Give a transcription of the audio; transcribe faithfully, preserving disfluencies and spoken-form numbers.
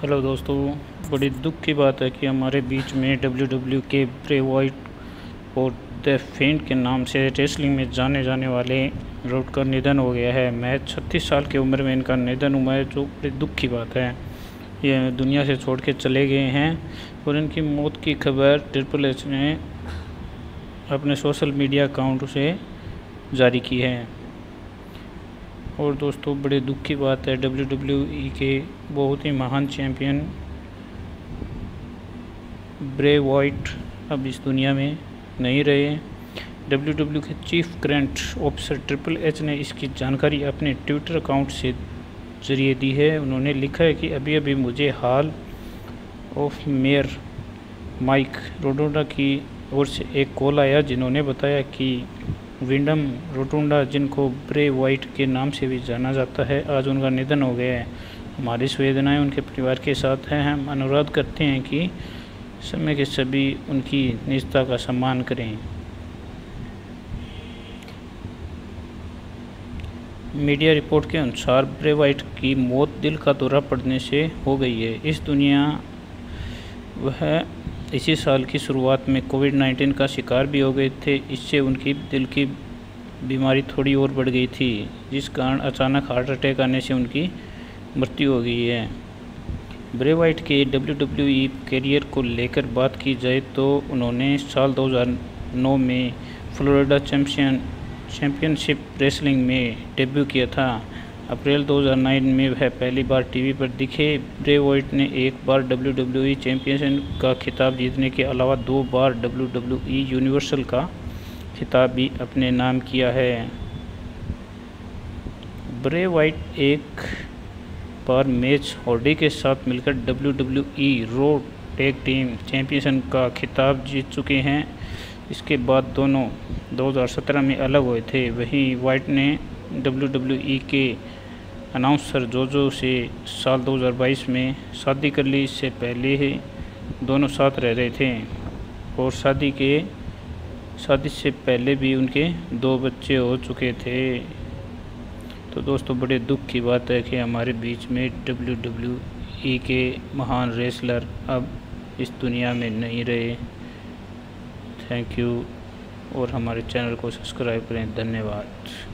Hello दोस्तों, बड़ी दुख की बात है कि हमारे बीच में डब्ल्यू डब्ल्यू के ब्रे वाइट और द फेंट के नाम से रेसलिंग में जाने जाने वाले रोड का निधन हो गया है। मैं छत्तीस साल की उम्र में इनका निधन हुआ है, जो बड़ी दुख की बात है। ये दुनिया से छोड़ के चले गए हैं और इनकी मौत की खबर ट्रिपल एच ने अपने सोशल मीडिया अकाउंट से जारी की है। और दोस्तों, बड़े दुख की बात है, डब्ल्यू डब्ल्यू ई के बहुत ही महान चैंपियन ब्रे वाइट अब इस दुनिया में नहीं रहे। डब्ल्यू डब्ल्यू के chief content officer triple H ने इसकी जानकारी अपने ट्विटर अकाउंट से जरिए दी है। उन्होंने लिखा है कि अभी अभी मुझे hall of famer Mike Rotunda की ओर से एक कॉल आया, जिन्होंने बताया कि विंडम रोटोंडा, जिनको ब्रे वाइट के नाम से भी जाना जाता है, आज उनका निधन हो गया है। हमारी संवेदनाएं उनके परिवार के साथ हैं। हम अनुरोध करते हैं कि समय के सभी उनकी निजता का सम्मान करें। मीडिया रिपोर्ट के अनुसार ब्रे वाइट की मौत दिल का दौरा पड़ने से हो गई है। इस दुनिया वह इसी साल की शुरुआत में कोविड नाइन्टीन का शिकार भी हो गए थे। इससे उनकी दिल की बीमारी थोड़ी और बढ़ गई थी, जिस कारण अचानक हार्ट अटैक आने से उनकी मृत्यु हो गई है। ब्रे वाइट के डब्ल्यू डब्ल्यू ई करियर को लेकर बात की जाए तो उन्होंने साल दो हज़ार नौ में फ्लोरिडा चैंपियन चैंपियनशिप रेसलिंग में डेब्यू किया था। अप्रैल दो हज़ार नौ में वह पहली बार टीवी पर दिखे। ब्रे वाइट ने एक बार डब्ल्यू डब्ल्यू ई चैंपियन का खिताब जीतने के अलावा दो बार डब्ल्यू डब्ल्यू ई यूनिवर्सल का खिताब भी अपने नाम किया है। ब्रे वाइट एक बार मैच हार्डी के साथ मिलकर W W E Raw tag team champion का खिताब जीत चुके हैं। इसके बाद दोनों दो हज़ार सत्रह में अलग हुए थे। वहीं वाइट ने डब्ल्यू डब्ल्यू ई के अनाउंसर जोजो से साल दो हज़ार बाईस में शादी कर ली। इससे पहले ही दोनों साथ रह रहे थे और शादी के शादी से पहले भी उनके दो बच्चे हो चुके थे। तो दोस्तों, बड़े दुख की बात है कि हमारे बीच में डब्ल्यू डब्ल्यू ई के महान रेसलर अब इस दुनिया में नहीं रहे। थैंक यू और हमारे चैनल को सब्सक्राइब करें। धन्यवाद।